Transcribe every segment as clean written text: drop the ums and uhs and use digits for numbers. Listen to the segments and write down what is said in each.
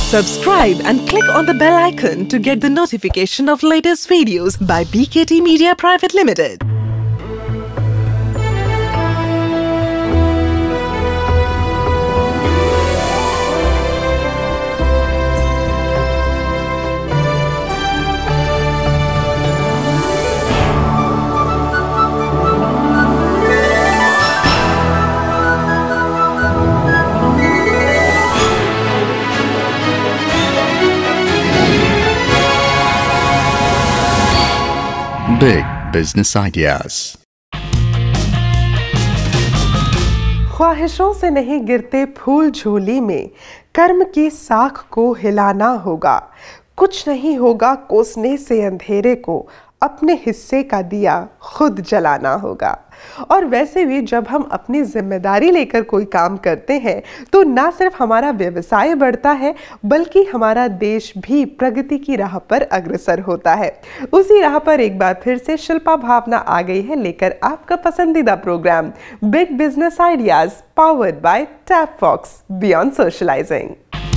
Subscribe and click on the bell icon to get the notification of latest videos by BKT Media Private Limited. Big Business Ideas। ख्वाहिशों से नहीं गिरते फूल झोली में, कर्म की साख को हिलाना होगा। कुछ नहीं होगा कोसने से अंधेरे को, अपने हिस्से का दिया खुद जलाना होगा। और वैसे भी जब हम अपनी जिम्मेदारी लेकर कोई काम करते हैं तो ना सिर्फ हमारा व्यवसाय बढ़ता है बल्कि हमारा देश भी प्रगति की राह पर अग्रसर होता है। उसी राह पर एक बार फिर से शिल्पा भावना आ गई है लेकर आपका पसंदीदा programme big business ideas powered by tap fox beyond socialising.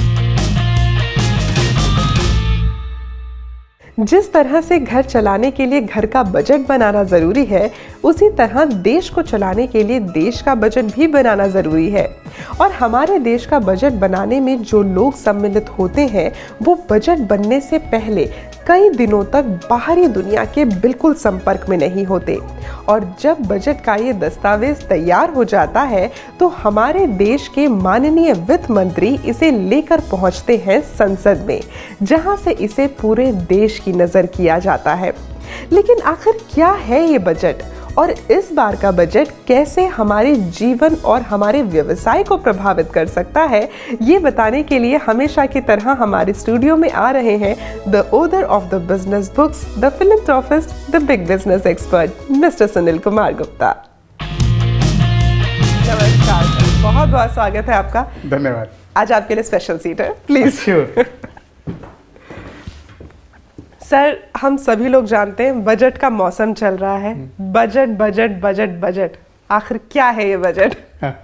जिस तरह से घर चलाने के लिए घर का बजट बनाना ज़रूरी है, उसी तरह देश को चलाने के लिए देश का बजट भी बनाना ज़रूरी है। और हमारे देश का बजट बनाने में जो लोग सम्मिलित होते हैं वो बजट बनने से पहले कई दिनों तक बाहरी दुनिया के बिल्कुल संपर्क में नहीं होते। और जब बजट का ये दस्तावेज तैयार हो जाता है तो हमारे देश के माननीय वित्त मंत्री इसे लेकर पहुंचते हैं संसद में, जहां से इसे पूरे देश की नज़र किया जाता है। लेकिन आखिर क्या है ये बजट और इस बार का बजट कैसे हमारे जीवन और हमारे व्यवसाय को प्रभावित कर सकता है, ये बताने के लिए हमेशा की तरह हमारे स्टूडियो में आ रहे हैं the author of the business books, the philanthropist, the big business expert mister Sunil Kumar Gupta. नमस्कार सर, बहुत बहुत स्वागत है आपका। धन्यवाद। आज आपके लिए स्पेशल सीट है, प्लीज। श्योर। सर, हम सभी लोग जानते हैं बजट का मौसम चल रहा है। बजट बजट बजट बजट, आखिर क्या है ये बजट?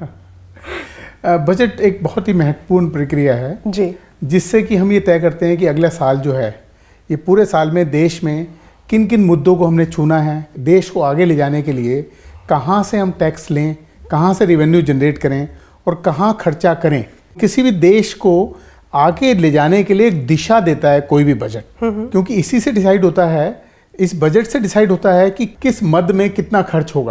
बजट एक बहुत ही महत्वपूर्ण प्रक्रिया है जी, जिससे कि हम ये तय करते हैं कि अगला साल जो है, ये पूरे साल में देश में किन किन मुद्दों को हमने छूना है, देश को आगे ले जाने के लिए कहाँ से हम टैक्स लें, कहाँ से रेवेन्यू जनरेट करें और कहाँ खर्चा करें। किसी भी देश को आगे ले जाने के लिए एक दिशा देता है कोई भी बजट, क्योंकि इसी से डिसाइड होता है, इस बजट से डिसाइड होता है कि किस मद में कितना खर्च होगा।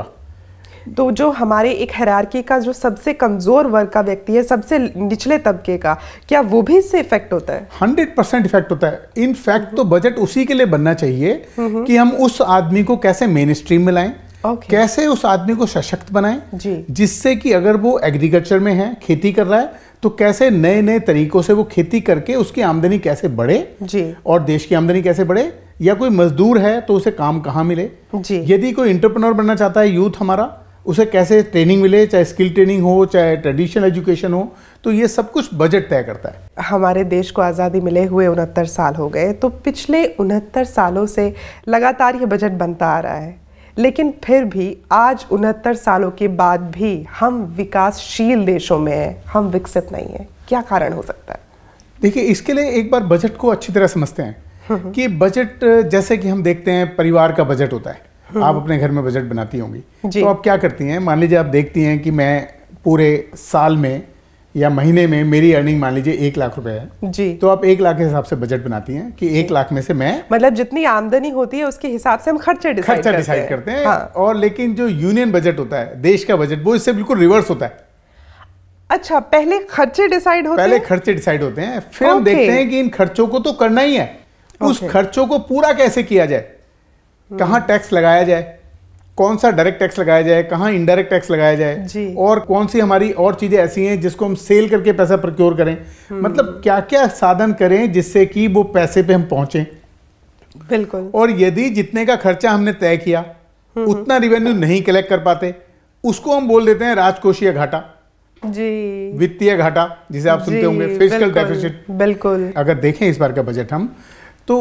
तो जो हमारे एक हायरार्की का जो सबसे कमजोर वर्ग का व्यक्ति है, सबसे निचले तबके का, क्या वो भी इससे इफेक्ट होता है? 100% इफेक्ट होता है। इनफैक्ट तो बजट उसी के लिए बनना चाहिए कि हम उस आदमी को कैसे मेन स्ट्रीम में लाएं, कैसे उस आदमी को सशक्त बनाएं, जिससे कि अगर वो एग्रीकल्चर में है, खेती कर रहा है, तो कैसे नए नए तरीकों से वो खेती करके उसकी आमदनी कैसे बढ़े और देश की आमदनी कैसे बढ़े। या कोई मजदूर है तो उसे काम कहाँ मिले, यदि कोई एंटरप्रेन्योर बनना चाहता है यूथ हमारा, उसे कैसे ट्रेनिंग मिले, चाहे स्किल ट्रेनिंग हो चाहे ट्रेडिशनल एजुकेशन हो, तो ये सब कुछ बजट तय करता है। हमारे देश को आज़ादी मिले हुए 69 साल हो गए, तो पिछले 69 सालों से लगातार ये बजट बनता आ रहा है, लेकिन फिर भी आज 69 सालों के बाद भी हम विकासशील देशों में हैं, हम विकसित नहीं हैं। क्या कारण हो सकता है? देखिए, इसके लिए एक बार बजट को अच्छी तरह समझते हैं कि बजट, जैसे कि हम देखते हैं परिवार का बजट होता है, आप अपने घर में बजट बनाती होंगी, तो आप क्या करती हैं? मान लीजिए आप देखती हैं कि मैं पूरे साल में या महीने में मेरी अर्निंग मान लीजिए 1 लाख रुपए है जी, तो आप 1 लाख के हिसाब से बजट बनाती हैं कि 1 लाख में से मैं, मतलब जितनी आमदनी होती है उसके हिसाब से हम खर्चे डिसाइड करते हैं। हाँ। और लेकिन जो यूनियन बजट होता है, देश का बजट, वो इससे बिल्कुल रिवर्स होता है। अच्छा, पहले खर्चे डिसाइड होते हैं? पहले खर्चे डिसाइड होते हैं, फिर हम देखते हैं कि इन खर्चों को तो करना ही है, उस खर्चों को पूरा कैसे किया जाए, कहाँ टैक्स लगाया जाए, कौन सा डायरेक्ट टैक्स लगाया जाए, कहाँ इनडायरेक्ट टैक्स लगाया जाए, और कौन सी हमारी और चीजें ऐसी हैं जिसको हम सेल करके पैसा प्रोक्योर करें। मतलब क्या क्या साधन करें जिससे कि वो पैसे पे हम पहुंचे। बिल्कुल। और यदि जितने का खर्चा हमने तय किया उतना रेवेन्यू नहीं कलेक्ट कर पाते, उसको हम बोल देते हैं राजकोषीय घाटा जी, वित्तीय घाटा, जिसे आप सुनते होंगे, फिस्कल डेफिसिट। बिल्कुल। अगर देखें इस बार का बजट हम, तो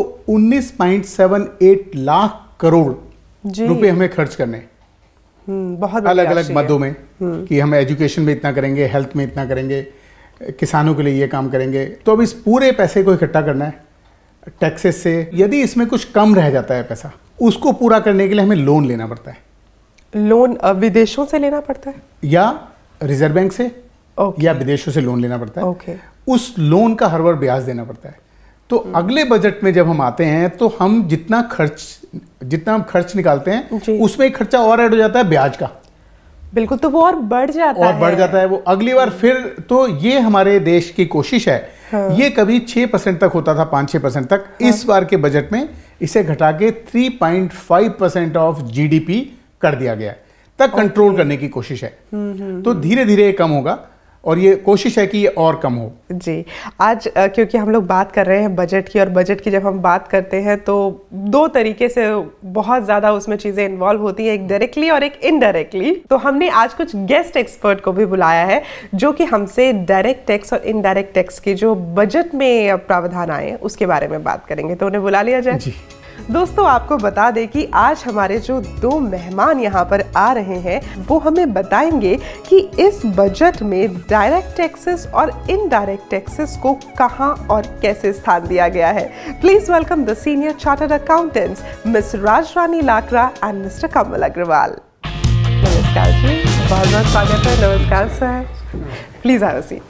19.78 लाख करोड़ रुपए हमें खर्च करने, बहुत अलग अलग मदों में, कि हम एजुकेशन में इतना करेंगे, हेल्थ में इतना करेंगे, किसानों के लिए ये काम करेंगे। तो अब इस पूरे पैसे को इकट्ठा करना है टैक्सेस से। यदि इसमें कुछ कम रह जाता है पैसा, उसको पूरा करने के लिए हमें लोन लेना पड़ता है। लोन विदेशों से लेना पड़ता है या रिजर्व बैंक से, या विदेशों से लोन लेना पड़ता है। उस लोन का हर बार ब्याज देना पड़ता है। तो अगले बजट में जब हम आते हैं तो हम जितना हम खर्च निकालते हैं उसमें एक खर्चा और ऐड हो जाता है ब्याज का। बिल्कुल, तो वो और बढ़ जाता है वो अगली बार फिर। तो ये हमारे देश की कोशिश है। ये कभी 6% तक होता था, 5-6% तक। इस बार के बजट में इसे घटा के 3.5% ऑफ जीडीपी कर दिया गया है, तक कंट्रोल करने की कोशिश है। तो धीरे धीरे ये कम होगा और ये कोशिश है कि ये और कम हो। जी, आज क्योंकि हम लोग बात कर रहे हैं बजट की, और बजट की जब हम बात करते हैं तो दो तरीके से बहुत ज़्यादा उसमें चीज़ें इन्वॉल्व होती हैं, एक डायरेक्टली और एक इनडायरेक्टली। तो हमने आज कुछ गेस्ट एक्सपर्ट को भी बुलाया है जो कि हमसे डायरेक्ट टैक्स और इनडायरेक्ट टैक्स के जो बजट में प्रावधान आए उसके बारे में बात करेंगे। तो उन्हें बुला लिया जाए। जी दोस्तों, आपको बता दें कि आज हमारे जो दो मेहमान यहाँ पर आ रहे हैं वो हमें बताएंगे कि इस बजट में डायरेक्ट टैक्सेस और इनडायरेक्ट टैक्सेस को कहां और कैसे स्थान दिया गया है। Please welcome the senior chartered accountants miss Rajrani Lakra and mister Kamal Agarwal. नमस्कार जी, बहुत बहुत स्वागत है। नमस्कार sir, please have a seat.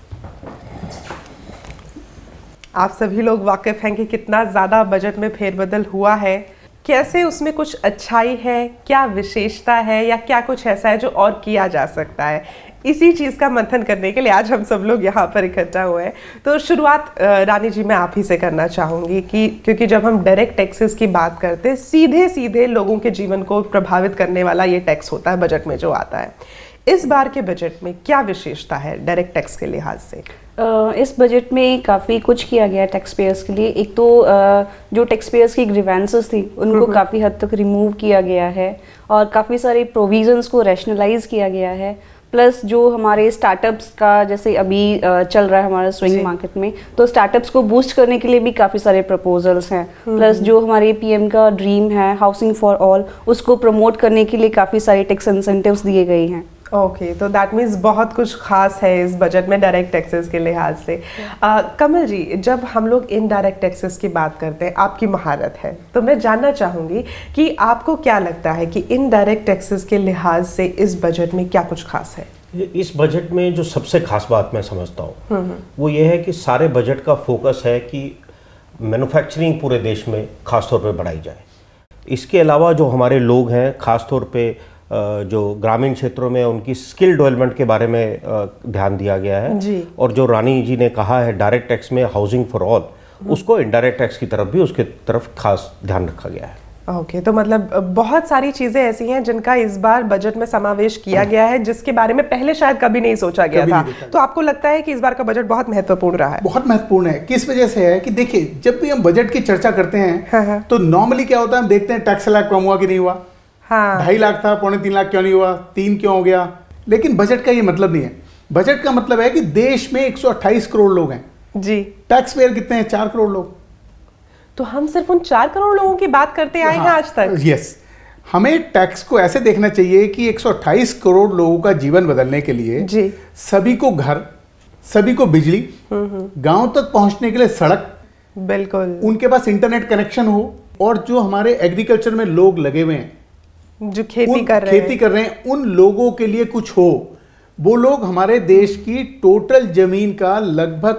आप सभी लोग वाकिफ हैं कि कितना ज़्यादा बजट में फेरबदल हुआ है, कैसे उसमें कुछ अच्छाई है, क्या विशेषता है, या क्या कुछ ऐसा है जो और किया जा सकता है। इसी चीज़ का मंथन करने के लिए आज हम सब लोग यहाँ पर इकट्ठा हुए हैं। तो शुरुआत रानी जी मैं आप ही से करना चाहूँगी कि क्योंकि जब हम डायरेक्ट टैक्सेस की बात करते हैं, सीधे सीधे लोगों के जीवन को प्रभावित करने वाला ये टैक्स होता है बजट में जो आता है। इस बार के बजट में क्या विशेषता है डायरेक्ट टैक्स के लिहाज से? इस बजट में काफ़ी कुछ किया गया है टैक्स पेयर्स के लिए। एक तो जो टैक्स पेयर्स की ग्रीवेंसेस थी उनको काफ़ी हद तक रिमूव किया गया है और काफ़ी सारे प्रोविजंस को रैशनलाइज किया गया है। प्लस जो हमारे स्टार्टअप्स का जैसे अभी चल रहा है हमारे स्विंग मार्केट में, तो स्टार्टअप्स को बूस्ट करने के लिए भी काफ़ी सारे प्रपोजल्स हैं। प्लस जो हमारे पीएम का ड्रीम है हाउसिंग फॉर ऑल, उसको प्रमोट करने के लिए काफ़ी सारे टैक्स इंसेंटिव्स दिए गए हैं। ओके, तो दैट मीन्स बहुत कुछ खास है इस बजट में डायरेक्ट टैक्सेस के लिहाज से। कमल जी, जब हम लोग इनडायरेक्ट टैक्सेस की बात करते हैं, आपकी महारत है, तो मैं जानना चाहूँगी कि आपको क्या लगता है कि इनडायरेक्ट टैक्सेस के लिहाज से इस बजट में क्या कुछ खास है? इस बजट में जो सबसे खास बात मैं समझता हूँ वो ये है कि सारे बजट का फोकस है कि मैन्युफैक्चरिंग पूरे देश में खास तौर पे बढ़ाई जाए। इसके अलावा जो हमारे लोग हैं, खास तौर पे जो ग्रामीण क्षेत्रों में उनकी स्किल डेवलपमेंट के बारे में ध्यान दिया गया है जी। और जो रानी जी ने कहा है डायरेक्ट टैक्स में हाउसिंग फॉर ऑल, उसको इनडायरेक्ट टैक्स की तरफ भी उसके तरफ खास ध्यान रखा गया है। ओके, तो मतलब बहुत सारी चीजें ऐसी हैं जिनका इस बार बजट में समावेश किया गया है जिसके बारे में पहले शायद कभी नहीं सोचा गया था। तो आपको लगता है कि इस बार का बजट बहुत महत्वपूर्ण रहा है? बहुत महत्वपूर्ण है। किस वजह से है कि देखिए, जब भी हम बजट की चर्चा करते हैं तो नॉर्मली क्या होता है, हम देखते हैं टैक्स स्लैब कम हुआ कि नहीं हुआ, 2.5 लाख था 3.25 लाख क्यों नहीं हुआ, 3 क्यों हो गया। लेकिन बजट का ये मतलब नहीं है। बजट का मतलब है कि देश में 128 करोड़ लोग हैं जी। टैक्स पेयर कितने हैं? 4 करोड़ लोग। तो हम सिर्फ उन 4 करोड़ लोगों की बात करते आए हैं आज तक। यस, हमें टैक्स को ऐसे देखना चाहिए कि 128 करोड़ लोगों का जीवन बदलने के लिए जी, सभी को घर, सभी को बिजली, गांव तक पहुंचने के लिए सड़क, बिल्कुल, उनके पास इंटरनेट कनेक्शन हो, और जो हमारे एग्रीकल्चर में लोग लगे हुए हैं जो खेती कर रहे हैं उन लोगों के लिए कुछ हो। वो लोग हमारे देश की टोटल जमीन का लगभग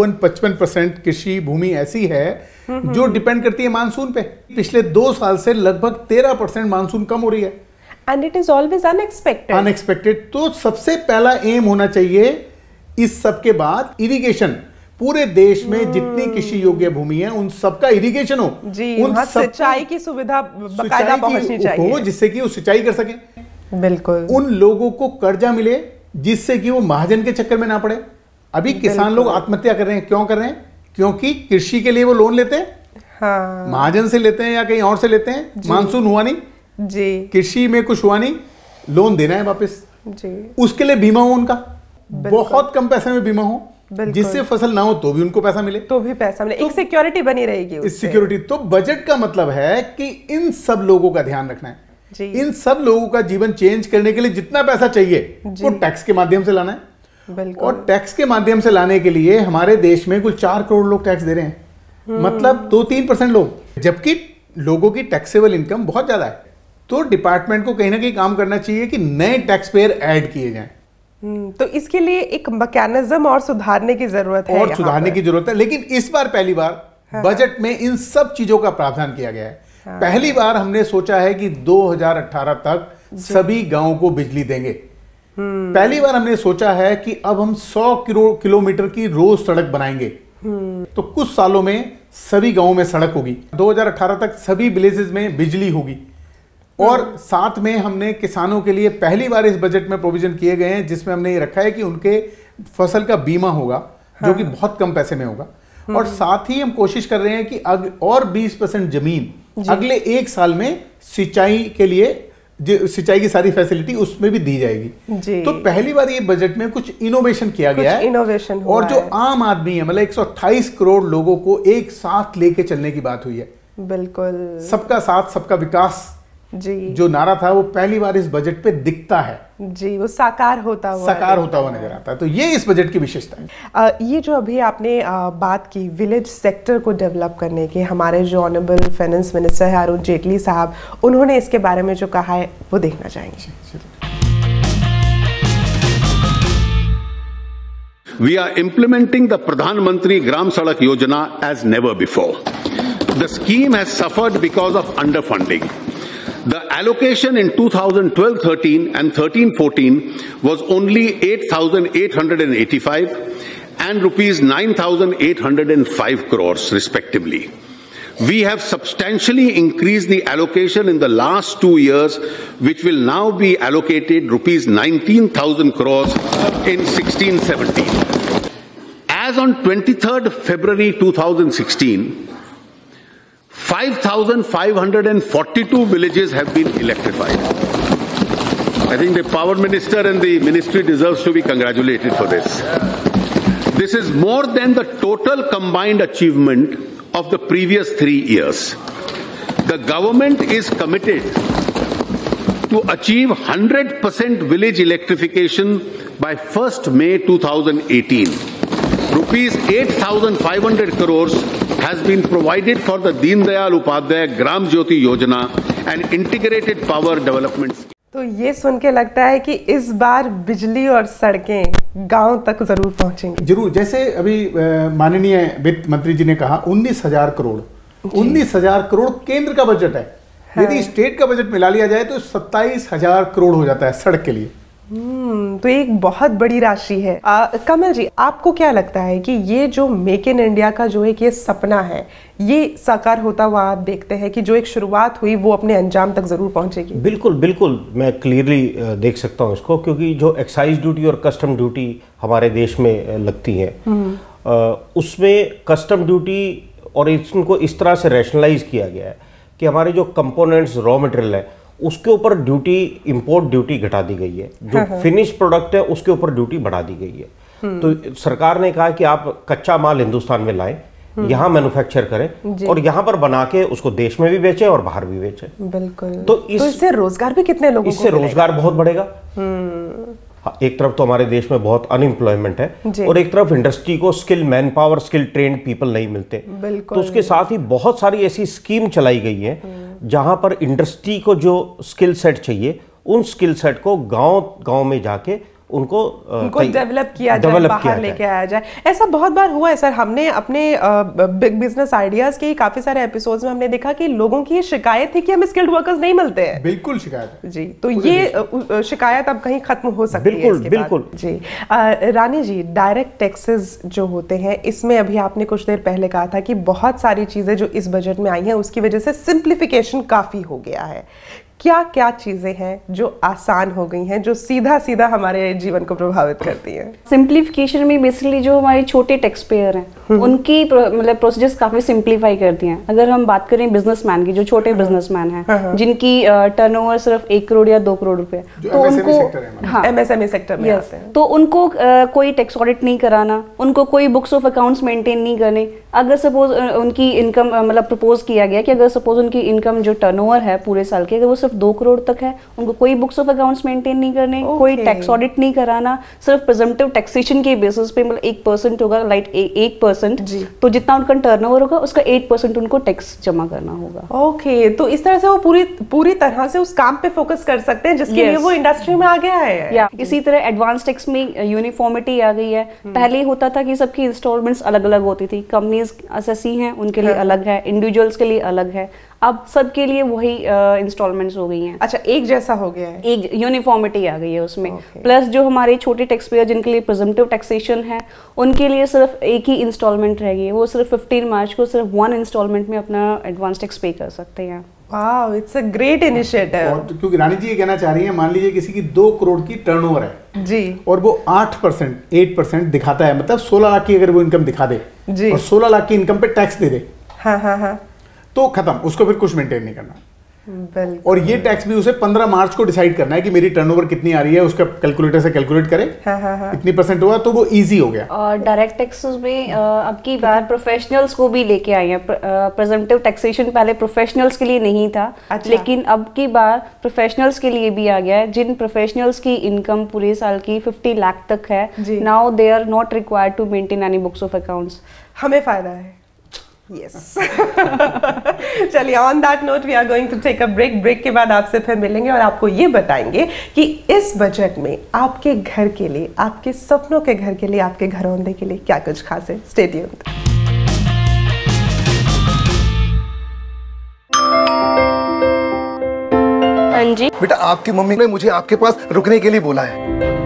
54-55% कृषि भूमि ऐसी है जो डिपेंड करती है मानसून पे। पिछले 2 साल से लगभग 13% मानसून कम हो रही है। And it is always unexpected. तो सबसे पहला एम होना चाहिए इस सब के बाद इरिगेशन। पूरे देश में जितनी कृषि योग्य भूमि है उन सबका इरिगेशन हो जी, उन सिंचाई की सुविधा बकायदा पहुंचनी चाहिए हो, जिससे कि वो सिंचाई कर सके। बिल्कुल, उन लोगों को कर्जा मिले जिससे कि वो महाजन के चक्कर में ना पड़े। अभी किसान लोग आत्महत्या कर रहे हैं, क्यों कर रहे हैं? क्योंकि कृषि के लिए वो लोन लेते हैं, हाँ, महाजन से लेते हैं या कहीं और से लेते हैं, मानसून हुआ नहीं जी, कृषि में कुछ हुआ नहीं, लोन देना है वापस जी, उसके लिए बीमा हो उनका, बहुत कम पैसे में बीमा हो, जिससे फसल ना हो तो भी उनको पैसा मिले, एक सिक्योरिटी बनी रहेगी उससे। सिक्योरिटी। तो बजट का मतलब है कि इन सब लोगों का ध्यान रखना है जी। इन सब लोगों का जीवन चेंज करने के लिए जितना पैसा चाहिए वो टैक्स के माध्यम से लाना है। और टैक्स के माध्यम से लाने के लिए हमारे देश में कुल 4 करोड़ लोग टैक्स दे रहे हैं, मतलब 2-3% लोग, जबकि लोगों की टैक्सेबल इनकम बहुत ज्यादा है। तो डिपार्टमेंट को कहीं ना कहीं काम करना चाहिए कि नए टैक्स पेयर ऐड किए जाएं। तो इसके लिए एक मैकेनिज्म और सुधारने की जरूरत है, और सुधारने की जरूरत है। लेकिन इस बार पहली बार बजट में इन सब चीजों का प्रावधान किया गया है। पहली बार हमने सोचा है कि 2018 तक सभी गांवों को बिजली देंगे। पहली बार हमने सोचा है कि अब हम 100 किलोमीटर की रोज सड़क बनाएंगे। तो कुछ सालों में सभी गांवों में सड़क होगी। 2018 तक सभी विलेजेस में बिजली होगी। और साथ में हमने किसानों के लिए पहली बार इस बजट में प्रोविजन किए गए हैं, जिसमें हमने ये रखा है कि उनके फसल का बीमा होगा, जो कि बहुत कम पैसे में होगा। और साथ ही हम कोशिश कर रहे हैं कि और 20% जमीन अगले 1 साल में सिंचाई के लिए, सिंचाई की सारी फैसिलिटी उसमें भी दी जाएगी। तो पहली बार ये बजट में कुछ इनोवेशन किया गया है। इनोवेशन और जो आम आदमी है, मतलब 128 करोड़ लोगों को एक साथ लेके चलने की बात हुई है। बिल्कुल, सबका साथ सबका विकास जी, जो नारा था वो पहली बार इस बजट पे दिखता है जी, वो साकार होता हुआ नजर आता है। तो ये इस बजट की विशेषता है। ये जो अभी आपने बात की विलेज सेक्टर को डेवलप करने की, हमारे जो ऑनरेबल फाइनेंस मिनिस्टर है अरुण जेटली साहब, उन्होंने इसके बारे में जो कहा है वो देखना चाहेंगे। We are implementing the Pradhan Mantri Gram Sadak Yojana as never before. The scheme has suffered because of underfunding. The allocation in 2012-13 and 13-14 was only 8,885 and rupees 9,805 crores respectively. We have substantially increased the allocation in the last 2 years, which will now be allocated rupees 19,000 crores in 16-17. As on 23rd February 2016, 5,542 villages have been electrified. I think the Power Minister and the Ministry deserves to be congratulated for this. This is more than the total combined achievement of the previous 3 years. The government is committed to achieve 100% village electrification by 1st May 2018. Rupees 8,500 crores has been provided for the Deen Dayal Upadhyay Gram Jyoti Yojana and integrated power development. तो ये सुन के लगता है कि इस बार बिजली और सड़कें गांव तक जरूर पहुंचेंगी। जरूर, जैसे अभी माननीय वित्त मंत्री जी ने कहा 19,000 करोड़ 19,000 करोड़ केंद्र का बजट है। यदि स्टेट का बजट मिला लिया जाए तो 27,000 करोड़ हो जाता है सड़क के लिए। तो एक बहुत बड़ी राशि है। कमल जी, आपको क्या लगता है कि ये जो मेक इन इंडिया का जो एक ये सपना है, ये साकार होता हुआ आप देखते हैं कि जो एक शुरुआत हुई वो अपने अंजाम तक जरूर पहुंचेगी? बिल्कुल बिल्कुल, मैं क्लियरली देख सकता हूँ इसको, क्योंकि जो एक्साइज ड्यूटी और कस्टम ड्यूटी हमारे देश में लगती है, उसमें कस्टम ड्यूटी और इनको इस तरह से रैशनलाइज किया गया है कि हमारे जो कंपोनेंट्स रॉ मटेरियल है उसके ऊपर ड्यूटी, इंपोर्ट ड्यूटी घटा दी गई है। जो फिनिश प्रोडक्ट है उसके ऊपर ड्यूटी बढ़ा दी गई है। तो सरकार ने कहा कि आप कच्चा माल हिंदुस्तान में लाएं, यहाँ मैन्युफैक्चर करें और यहाँ पर बना के उसको देश में भी बेचें और बाहर भी बेचें। बिल्कुल। तो इससे रोजगार भी कितने लोगों को इससे रोजगार बहुत बढ़ेगा। एक तरफ तो हमारे देश में बहुत अनएम्प्लॉयमेंट है और एक तरफ इंडस्ट्री को skill man power, skill trained people नहीं मिलते। तो उसके साथ ही बहुत सारी ऐसी स्कीम चलाई गई है जहां पर इंडस्ट्री को जो स्किल सेट चाहिए, उन स्किल सेट को गांव में जाके उनको डेवलप किया जाए, बाहर लेके आया जाए। ऐसा बहुत बार हुआ है सर। हमने अपने बिग बिजनेस आइडियाज के काफी सारे एपिसोड्स में हमने देखा कि लोगों की ये शिकायत थी कि हमें स्किल्ड वर्कर्स नहीं मिलते हैं। बिल्कुल शिकायत है जी। तो ये शिकायत अब कहीं खत्म हो सकती है इसके बिल्कुल बाद। जी रानी जी, डायरेक्ट टैक्सेस जो होते हैं, इसमें अभी आपने कुछ देर पहले कहा था कि बहुत सारी चीजें जो इस बजट में आई हैं उसकी वजह से सिंप्लीफिकेशन काफी हो गया है। क्या क्या चीजें हैं जो आसान हो गई हैं, जो सीधा सीधा हमारे जीवन को प्रभावित करती हैं? सिंप्लीफिकेशन में बेसिकली जो हमारे छोटे टैक्स पेयर हैं उनकी मतलब प्रोसीजर्स काफी सिंप्लीफाई करती हैं। अगर हम बात करें बिजनेसमैन की, जो छोटे बिजनेसमैन हैं जिनकी टर्नओवर सिर्फ 1 करोड़ या 2 करोड़ रुपए, तो उनको MSME सेक्टर में आते हैं, तो उनको कोई टैक्स ऑडिट नहीं कराना, उनको कोई बुक्स ऑफ अकाउंट्स मेंटेन नहीं करने। अगर सपोज उनकी इनकम मतलब प्रपोज किया गया कि अगर सपोज उनकी इनकम जो टर्नओवर है पूरे साल की, अगर वो सिर्फ 2 करोड़ तक है, उनको कोई बुक्स ऑफ अकाउंट्स मेंटेन नहीं करने, कोई टैक्स ऑडिट नहीं कराना, सिर्फ प्रिजम्पटिव टैक्सेशन के बेसिस पे, मतलब 1% होगा, लाइक 1%, तो जितना उनका टर्नओवर होगा उसका 8% उनको टैक्स जमा करना होगा। ओके, तो इस तरह से वो पूरी तरह से उस काम पे फोकस कर सकते हैं जिसके लिए वो इंडस्ट्री में आ गया है। या इसी तरह एडवांस टैक्स में यूनिफॉर्मिटी आ गई है। पहले होता था कि सबकी इंस्टॉलमेंट्स अलग अलग होती थी, कंपनीज एसएससी हैं उनके लिए अलग है, इंडिविजुअल्स के लिए अलग है, अब सबके लिए वही इंस्टॉलमेंट्स हो गई हैं। अच्छा, एक जैसा हो गया है, एक यूनिफॉर्मिटी आ गई है उसमें। प्लस जो हमारे छोटे टैक्स पेयर जिनके लिए प्रिजम्पटिव टैक्सेशन है, उनके लिए सिर्फ एक ही इंस्टॉलमेंट रह गई है, वो सिर्फ 15 मार्च को सिर्फ 1 इंस्टॉलमेंट में अपना एडवांस टैक्स पे कर सकते हैं। Wow, it's a great initiative. क्योंकि रानी जी ये कहना चाह रही हैं, मान लीजिए किसी की 2 करोड़ की टर्नओवर है जी, और वो 8% दिखाता है, मतलब 16 लाख की अगर वो इनकम दिखा दे जी, और 16 लाख की इनकम पे टैक्स दे दे, हाँ, तो खत्म, उसको फिर कुछ मेंटेन नहीं करना। और ये टैक्स भी उसे 15 मार्च को डिसाइड करना है कि मेरी टर्नओवर कितनी आ रही है, उसका कैलकुलेटर से कैलकुलेट करे, इतनी % हुआ, तो वो इजी हो गया। और डायरेक्ट टैक्सेस में अब की बार प्रोफेशनल्स को भी लेके आए हैं। प्रेजेंटिव टैक्सेशन पहले प्रोफेशनल्स के लिए नहीं था, लेकिन अब की बार प्रोफेशनल्स के लिए भी आ गया है। जिन प्रोफेशनल्स की इनकम पूरे साल की 50 लाख तक है, now they are not required to maintain any books of accounts. हमें फायदा है। Yes. चलिए, on that note we are going to take a break के बाद आपसे फिर मिलेंगे और आपको ये बताएंगे कि इस बजट में आपके घर के लिए, आपके सपनों के घर के लिए, आपके घरौंदे के लिए क्या कुछ खास है। Stay tuned. हाँ जी बेटा, आपकी मम्मी ने मुझे आपके पास रुकने के लिए बोला है।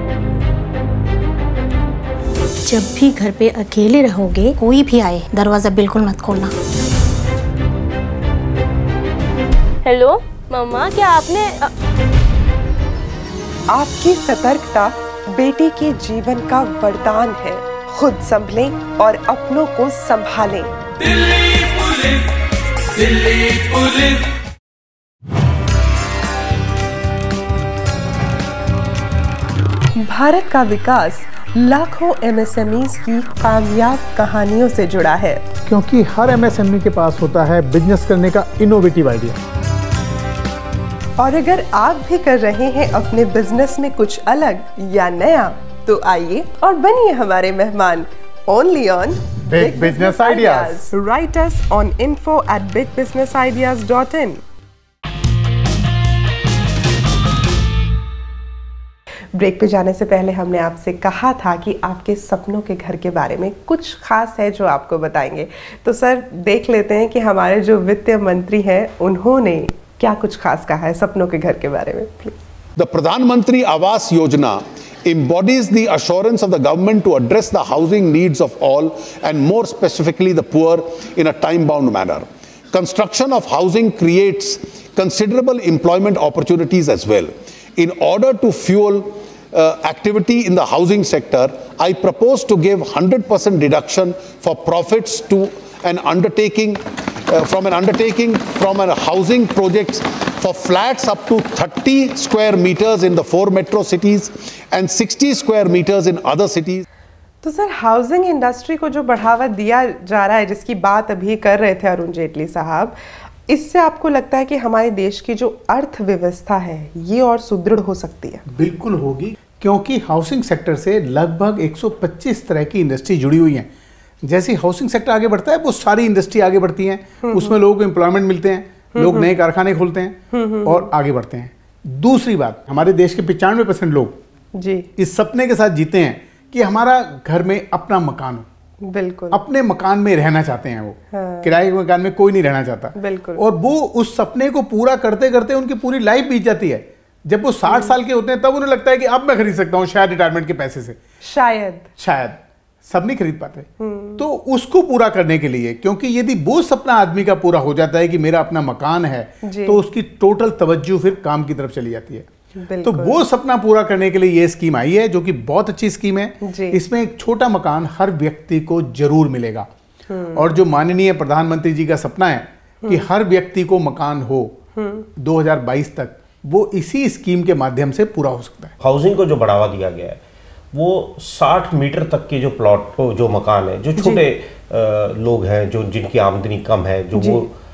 जब भी घर पे अकेले रहोगे, कोई भी आए दरवाजा बिल्कुल मत खोलना। हेलो मम्मा, क्या आपने आपकी सतर्कता बेटी के जीवन का वरदान है। खुद संभलें और अपनों को संभालें। Delhi police, Delhi police. भारत का विकास लाखों एमएसएमईज की कामयाब कहानियों से जुड़ा है, क्योंकि हर एमएसएमई के पास होता है बिजनेस करने का इनोवेटिव आइडिया। और अगर आप भी कर रहे हैं अपने बिजनेस में कुछ अलग या नया, तो आइए और बनिए हमारे मेहमान। Only on big business ideas. Write us on info@bigbusinessideas.in। Break पे जाने से पहले हमने आपसे कहा था कि आपके सपनों के घर के बारे में कुछ खास है जो आपको बताएंगे। तो सर, देख लेते हैं कि हमारे जो वित्त मंत्री हैं उन्होंने क्या कुछ खास कहा है सपनों के घर के बारे में। प्लीज। द प्रधानमंत्री Awas Yojana embodies the assurance of the government to address the housing needs of all and more specifically the poor in a time-bound manner. Construction of housing creates considerable employment opportunities as well. In order to fuel activity in the housing sector, I propose to give 100% deduction for profits to an undertaking from a housing projects for flats up to 30 square meters in the 4 metro cities and 60 square meters in other cities. तो sir, housing industry को जो बढ़ावा दिया जा रहा है, जिसकी बात अभी कर रहे थे अरुण जेटली साहब, इससे आपको लगता है कि हमारे देश की जो अर्थव्यवस्था है ये और सुदृढ़ हो सकती है? बिल्कुल होगी, क्योंकि हाउसिंग सेक्टर से लगभग 125 तरह की इंडस्ट्री जुड़ी हुई हैं। जैसे हाउसिंग सेक्टर आगे बढ़ता है, वो सारी इंडस्ट्री आगे बढ़ती हैं, उसमें लोगों को एम्प्लॉयमेंट मिलते हैं, लोग नए कारखाने खोलते हैं और आगे बढ़ते हैं। दूसरी बात, हमारे देश के 95% लोग जी इस सपने के साथ जीते हैं कि हमारा घर में अपना मकान हो। बिल्कुल, अपने मकान में रहना चाहते हैं वो। हाँ। किराए के मकान में कोई नहीं रहना चाहता। बिल्कुल। और वो उस सपने को पूरा करते करते उनकी पूरी लाइफ बीत जाती है। जब वो 60 साल के होते हैं तब उन्हें लगता है कि अब मैं खरीद सकता हूँ, शायद रिटायरमेंट के पैसे से। शायद सब नहीं खरीद पाते। तो उसको पूरा करने के लिए, क्योंकि यदि वो सपना आदमी का पूरा हो जाता है कि मेरा अपना मकान है, तो उसकी टोटल तवज्जो फिर काम की तरफ चली जाती है। तो वो सपना पूरा करने के लिए ये स्कीम आई है, जो कि बहुत अच्छी स्कीम है। इसमें एक छोटा मकान हर व्यक्ति को जरूर मिलेगा। और जो माननीय प्रधानमंत्री जी का सपना है कि हर व्यक्ति को मकान हो 2022 तक, वो इसी स्कीम के माध्यम से पूरा हो सकता है। हाउसिंग को जो बढ़ावा दिया गया है, वो 60 मीटर तक के जो प्लॉट, जो मकान है, जो छोटे लोग हैं, जो जिनकी आमदनी कम है, जो वो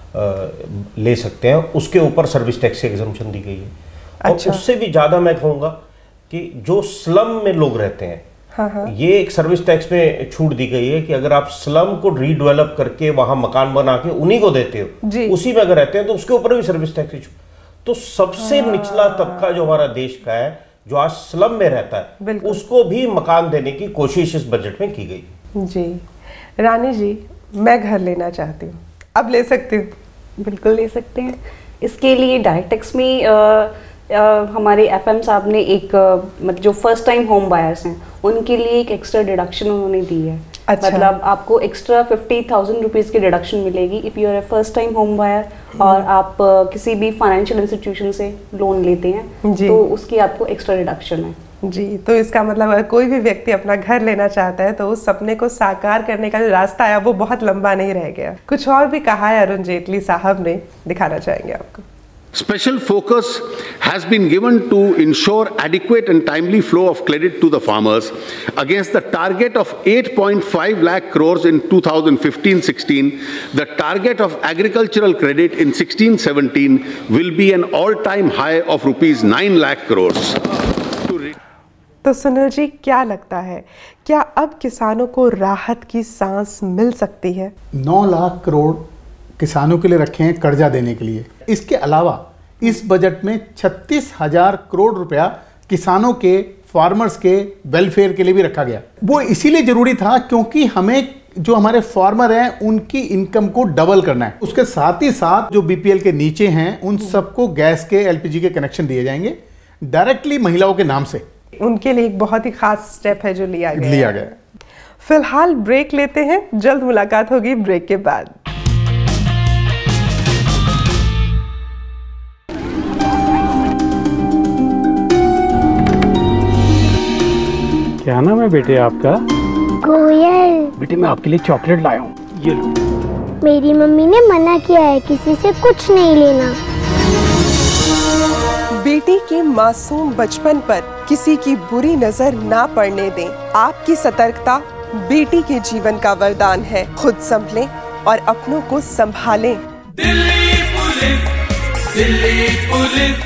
ले सकते हैं, उसके ऊपर सर्विस टैक्स की एग्जम्पशन दी गई है। और उससे भी ज़्यादा मैं कहूँगा कि जो स्लम में लोग रहते हैं, ये एक सर्विस टैक्स में छूट दी गई है कि अगर आप स्लम को रीडेवलप करके वहाँ मकान बना के उन्हीं को देते हो, उसी में अगर रहते हैं तो उसके ऊपर भी सर्विस टैक्स की छूट। तो सबसे निचला तबका जो हमारा देश का है, जो आज स्लम में रहता है, उसको भी मकान देने की कोशिश इस बजट में की गई। जी रानी जी, मैं घर लेना चाहती हूँ, अब ले सकती हूँ? बिल्कुल ले सकते हैं। इसके लिए डायरेक्ट टैक्स में हमारे एफएम साहब ने एक मतलब जो फर्स्ट टाइम होम बायर्स हैं उनके लिए एक एक्स्ट्रा डिडक्शन उन्होंने दी है। अच्छा। मतलब आपको एक्स्ट्रा 50,000 रुपीज़ की डिडक्शन मिलेगी if you are a first time home buyer और आप किसी भी फाइनेंशियल इंस्टीट्यूशन से लोन लेते हैं तो उसकी आपको एक्स्ट्रा डिडक्शन है। जी, तो इसका मतलब अगर कोई भी व्यक्ति अपना घर लेना चाहता है तो उस सपने को साकार करने का जो रास्ता है वो बहुत लंबा नहीं रह गया। कुछ और भी कहा है अरुण जेटली साहब ने, दिखाना चाहेंगे आपको। Special focus has been given to ensure adequate and timely flow of credit to the farmers against the target of 8.5 lakh crores in 2015-16. The target of agricultural credit in 16-17 will be an all-time high of rupees 9 lakh crores. तो सुनील जी, क्या लगता है, क्या अब किसानों को राहत की सांस मिल सकती है? 9 लाख करोड़ किसानों के लिए रखे हैं कर्जा देने के लिए। इसके अलावा इस बजट में 36,000 करोड़ रुपया किसानों के, फार्मर्स के वेलफेयर के लिए भी रखा गया। वो इसीलिए जरूरी था क्योंकि हमें जो हमारे फार्मर हैं उनकी इनकम को डबल करना है। उसके साथ ही साथ जो बीपीएल के नीचे हैं उन सबको गैस के, एलपीजी के कनेक्शन दिए जाएंगे डायरेक्टली महिलाओं के नाम से। उनके लिए एक बहुत ही खास स्टेप है जो लिया गया। फिलहाल ब्रेक लेते हैं, जल्द मुलाकात होगी ब्रेक के बाद। क्या नाम है बेटे आपका? कोयल। बेटे मैं आपके लिए चॉकलेट लाया हूँ, ये लो। मेरी मम्मी ने मना किया है किसी से कुछ नहीं लेना। बेटी के मासूम बचपन पर किसी की बुरी नजर ना पड़ने दें। आपकी सतर्कता बेटी के जीवन का वरदान है। खुद संभलें और अपनों को संभालें। Delhi police, Delhi police.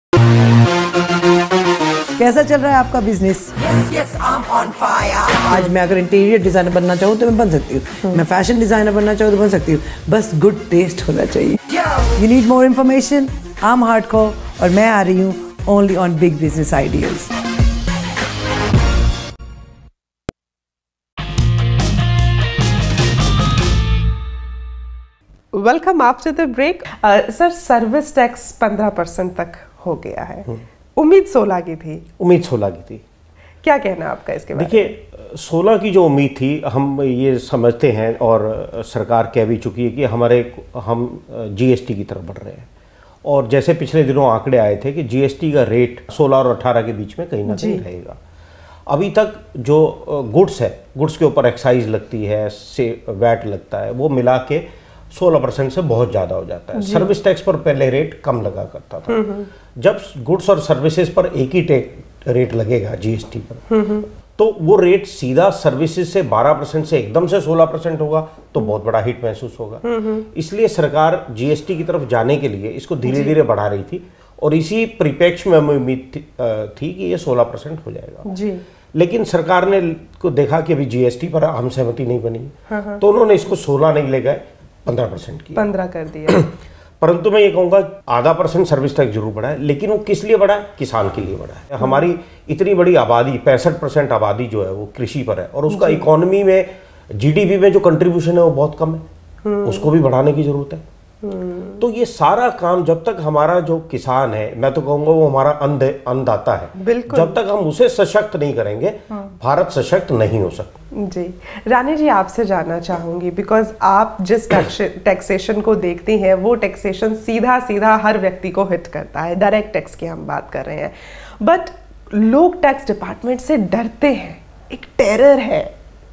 कैसा चल रहा है आपका business? Yes, I'm on fire. आज मैं अगर इंटीरियर डिजाइनर बनना चाहूँ तो मैं बन सकती हूँ, मैं फैशन डिजाइनर बनना चाहूँ तो बन सकती हूँ, बस गुड टेस्ट होना चाहिए। You need more information, I am hardcore और मैं आ रही हूँ only on big business ideas. Welcome after the break. Sir, service tax 15% तक हो गया है, उम्मीद 16 की थी। उम्मीद 16 की थी। क्या कहना आपका इसके बारे में? देखिए, 16 की जो उम्मीद थी, हम ये समझते हैं और सरकार कह भी चुकी है कि हम जीएसटी की तरफ बढ़ रहे हैं। और जैसे पिछले दिनों आंकड़े आए थे कि जीएसटी का रेट 16 और 18 के बीच में कहीं ना कहीं रहेगा। अभी तक जो गुड्स है, गुड्स के ऊपर एक्साइज लगती है, से वैट लगता है, वो मिला के 16% से बहुत ज़्यादा हो जाता है। सर्विस टैक्स पर पहले रेट कम लगा करता था। जब गुड्स और सर्विसेज पर एक ही रेट लगेगा जीएसटी पर, तो वो रेट सीधा सर्विसेज से 12% से एकदम से 16% होगा तो बहुत बड़ा हिट महसूस होगा। इसलिए सरकार जीएसटी की तरफ जाने के लिए इसको धीरे धीरे बढ़ा रही थी और इसी परिप्रेक्ष्य में हमें उम्मीद थी कि ये 16% हो जाएगा जी। लेकिन सरकार ने को देखा कि अभी जीएसटी पर हम सहमति नहीं बनी, तो उन्होंने इसको 16 नहीं ले गए, 15% की 15 कर दिया। परंतु मैं ये कहूँगा आधा % सर्विस टैक्स जरूर बढ़ा है, लेकिन वो किस लिए बढ़ा है? किसान के लिए बढ़ा है। हमारी इतनी बड़ी आबादी, 65% आबादी जो है वो कृषि पर है और उसका इकोनॉमी में, जीडीपी में जो कंट्रीब्यूशन है वो बहुत कम है, उसको भी बढ़ाने की जरूरत है। तो ये सारा काम जब तक हमारा जो किसान है, मैं तो कहूँगा वो हमारा अन्नदाता है, जब तक हम उसे सशक्त नहीं करेंगे, भारत सशक्त नहीं हो सकता। जी, रानी जी आपसे जानना चाहूंगी, बिकॉज आप जिस टैक्सेशन को देखती हैं वो टैक्सेशन सीधा सीधा हर व्यक्ति को हिट करता है, डायरेक्ट टैक्स की हम बात कर रहे हैं, बट लोग टैक्स डिपार्टमेंट से डरते हैं, एक टेरर है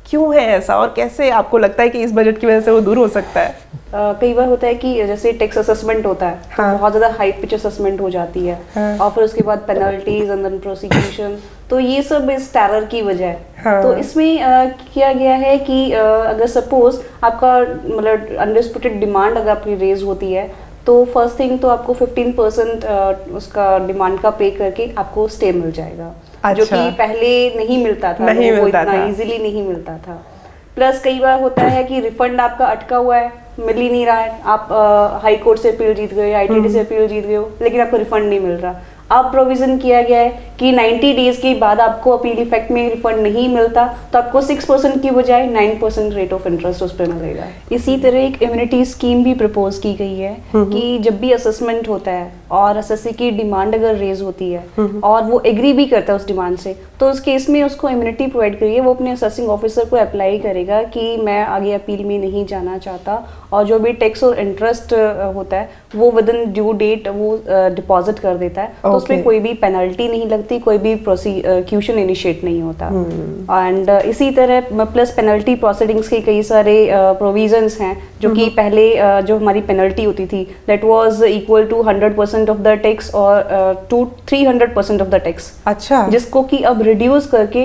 क्यों है ऐसा, और कैसे आपको लगता है कि इस बजट की वजह से वो दूर हो सकता है? कई बार होता है कि जैसे टैक्स असेसमेंट होता है, हाँ। तो बहुत ज़्यादा हाई पिच असेसमेंट हो जाती है, हाँ। और फिर उसके बाद पेनल्टीज एंड देन प्रोसिक्यूशन, तो ये सब इस टेरर की वजह है, हाँ। तो इसमें किया गया है कि अगर सपोज आपका मतलब अनडिस्प्यूटेड डिमांड अगर आपकी रेज होती है, तो फर्स्ट थिंग तो आपको 15% उसका डिमांड का पे करके आपको स्टे मिल जाएगा, अच्छा। जो कि पहले नहीं मिलता था, नहीं मिलता था, इजीली नहीं मिलता था। प्लस कई बार होता है कि रिफंड आपका अटका हुआ है, मिल ही नहीं रहा है, आप हाई कोर्ट से अपील जीत गए, ITT से अपील जीत गए हो, लेकिन आपको रिफंड नहीं मिल रहा। अब प्रोविजन किया गया है कि 90 डेज के बाद आपको अपील इफेक्ट में रिफंड नहीं मिलता तो आपको 6% की बजाय 9% रेट ऑफ इंटरेस्ट उस पर मिलेगा। इसी तरह एक इम्यूनिटी स्कीम भी प्रपोज की गई है कि जब भी असेसमेंट होता है और एसएससी की डिमांड अगर रेज होती है और वो एग्री भी करता है उस डिमांड से, तो उस केस में उसको इम्यूनिटी प्रोवाइड करिए, वो अपने असेसिंग ऑफिसर को अप्लाई करेगा कि मैं आगे अपील में नहीं जाना चाहता, और जो भी टैक्स और इंटरेस्ट होता है वो विद इन ड्यू डेट वो डिपॉजिट कर देता है, तो उसमें कोई भी पेनल्टी नहीं लगती, कोई भी प्रोसिक्यूशन इनिशिएट नहीं होता। एंड इसी तरह प्लस पेनल्टी प्रोसीडिंग्स के कई सारे प्रोविजंस हैं जो कि पहले जो हमारी पेनल्टी होती थी that was equal to 100% of the tax और टू 300% ऑफ द टैक्स, अच्छा, जिसको कि अब रिड्यूस करके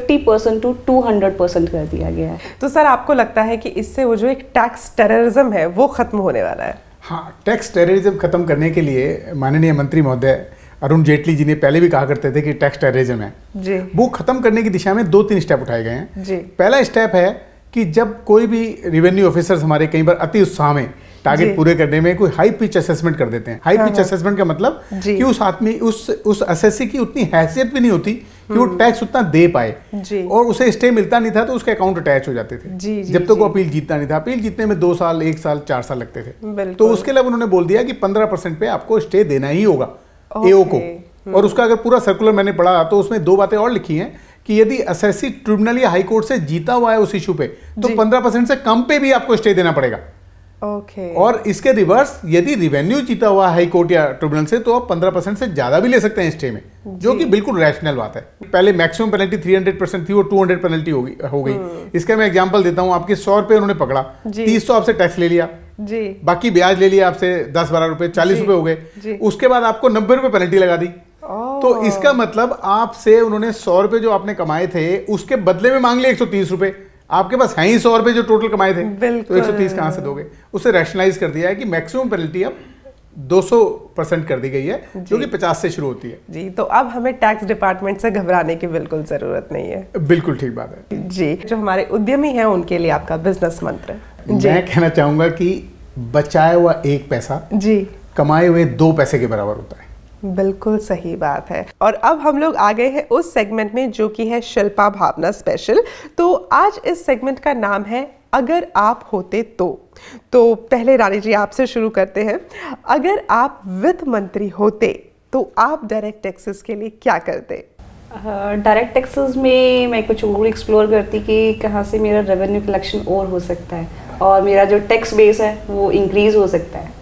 50% टू 200% कर दिया गया है। तो सर आपको लगता है कि इससे वो जो एक टैक्स टेररिज्म है वो खत्म होने वाला है? हाँ, टैक्स टेररिज्म खत्म करने के लिए माननीय मंत्री महोदय अरुण जेटली जी ने पहले भी कहा करते थे कि टैक्स टेररिज्म है जी, वो खत्म करने की दिशा में 2-3 स्टेप उठाए गए हैं जी। पहला स्टेप है कि जब कोई भी रेवेन्यू ऑफिसर्स हमारे कई बार अति उत्साह में टारगेट पूरे करने में कोई हाई पिच असेसमेंट कर देते हैं। हाई पिच असेसमेंट का मतलब कि उस आदमी उस असेसी की उतनी हैसियत भी नहीं होती कि वो टैक्स उतना दे पाए, और उसे स्टे मिलता नहीं था तो उसके अकाउंट अटैच हो जाते थे जब तक वो अपील जीतता नहीं था। अपील जीतने में 2 साल, 1 साल, 4 साल लगते थे, तो उसके लिए उन्होंने बोल दिया कि 15% पे आपको स्टे देना ही होगा एओ को। और उसका अगर पूरा सर्कुलर मैंने पढ़ा तो उसमें 2 बातें और लिखी हैं कि यदि असेसी ट्रिब्यूनल या हाई कोर्ट से जीता हुआ है उस इशू पे तो 15% से कम पे भी आपको स्टे देना पड़ेगा। और इसके रिवर्स यदि रिवेन्यू जीता हुआ हाई कोर्ट या ट्रिब्यूनल से तो आप 15% से ज्यादा भी ले सकते हैं स्टे में, जो कि बिल्कुल रैशनल बात है। पहले मैक्सिमम पेनल्टी 300% थी, वो 200 पेनल्टी हो गई। इसका मैं एग्जांपल देता हूं, आपके 100 रुपए उन्होंने पकड़ा, 300 आपसे टैक्स ले लिया जी, बाकी ब्याज ले लिया आपसे 10-12 रुपए, 40 रुपए हो गए, उसके बाद आपको 90 रुपए पेनल्टी लगा दी। तो इसका मतलब आपसे उन्होंने 100 रुपए जो आपने कमाए थे उसके बदले में मांग लिए 130 रुपए। आपके पास है ही 100 रुपए जो टोटल कमाए थे, तो 130 कहां से दोगे? उसे रैशनलाइज कर दिया है कि मैक्सिमम पेनल्टी अब 200% कर दी गई है, जो कि 50 से शुरू होती है जी। तो अब हमें टैक्स डिपार्टमेंट से घबराने की बिल्कुल जरूरत नहीं है। बिल्कुल ठीक बात है जी। जो हमारे उद्यमी हैं उनके लिए आपका बिजनेस मंत्र? मैं कहना चाहूंगा कि बचाया हुआ 1 पैसा जी कमाए हुए 2 पैसे के बराबर होता है। बिल्कुल सही बात है। और अब हम लोग आ गए हैं उस सेगमेंट में जो कि है शिल्पा भावना स्पेशल। तो आज इस सेगमेंट का नाम है अगर आप होते तो पहले रानी जी आपसे शुरू करते हैं। अगर आप वित्त मंत्री होते तो आप डायरेक्ट टैक्सेस के लिए क्या करते? डायरेक्ट टैक्सेस में मैं कुछ और एक्सप्लोर करती कि कहाँ से मेरा रेवेन्यू कलेक्शन और हो सकता है और मेरा जो टैक्स बेस है वो इंक्रीज हो सकता है।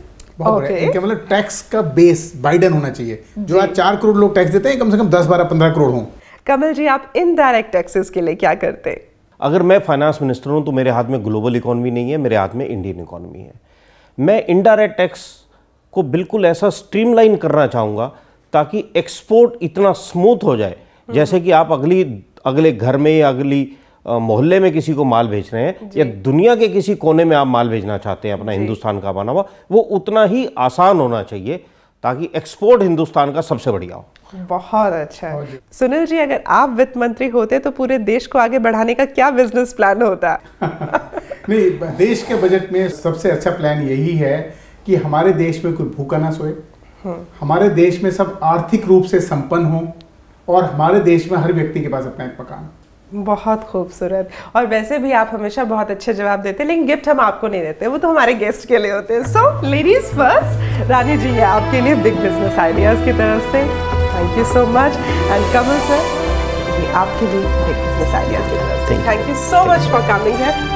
इनका मतलब टैक्स का बेस बाइडन होना चाहिए। जो आज 4 करोड़ लोग टैक्स देते हैं कम से कम 10, 12, 15 करोड़ हों। कमल जी आप इनडायरेक्ट टैक्सेस के लिए क्या करते? अगर मैं फाइनेंस मिनिस्टर हूं तो मेरे हाथ में ग्लोबल इकोनॉमी नहीं है, मेरे हाथ में इंडियन इकोनॉमी है। मैं इनडायरेक्ट टैक्स को बिल्कुल ऐसा स्ट्रीमलाइन करना चाहूँगा ताकि एक्सपोर्ट इतना स्मूथ हो जाए, जैसे कि आप अगले घर में या अगली मोहल्ले में किसी को माल भेज रहे हैं या दुनिया के किसी कोने में आप माल भेजना चाहते हैं अपना हिंदुस्तान का बना हुआ, वो उतना ही आसान होना चाहिए ताकि एक्सपोर्ट हिंदुस्तान का सबसे बढ़िया हो। बहुत अच्छा। सुनील जी अगर आप वित्त मंत्री होते तो पूरे देश को आगे बढ़ाने का क्या बिजनेस प्लान होता? नहीं, देश के बजट में सबसे अच्छा प्लान यही है कि हमारे देश में कोई भूखा ना सोए, हमारे देश में सब आर्थिक रूप से संपन्न हो और हमारे देश में हर व्यक्ति के पास अपना एक मकान। बहुत खूबसूरत। और वैसे भी आप हमेशा बहुत अच्छे जवाब देते हैं, लेकिन गिफ्ट हम आपको नहीं देते, वो तो हमारे गेस्ट के लिए होते हैं। सो लेडीज फर्स्ट, रानी जी है आपके लिए बिग बिजनेस आइडियाज की तरफ से। Thank you so much. And Kamal sir ये आपके लिए बिग बिजनेस आइडियाज की तरफ से। Thank you so much for coming here.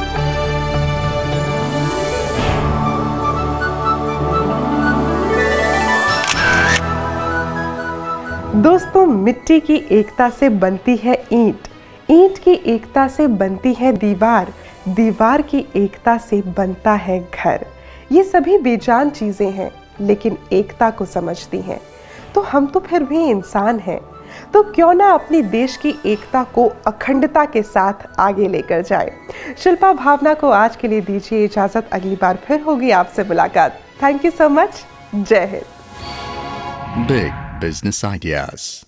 दोस्तों मिट्टी की एकता से बनती है ईंट, ईंट की एकता से बनती है दीवार, दीवार की एकता से बनता है घर। ये सभी बेजान चीजें हैं लेकिन एकता को समझती हैं। तो हम तो फिर भी इंसान हैं, तो क्यों ना अपनी देश की एकता को अखंडता के साथ आगे लेकर जाए। शिल्पा भावना को आज के लिए दीजिए इजाजत, अगली बार फिर होगी आपसे मुलाकात। Thank you so much. जय हिंद। Big business ideas.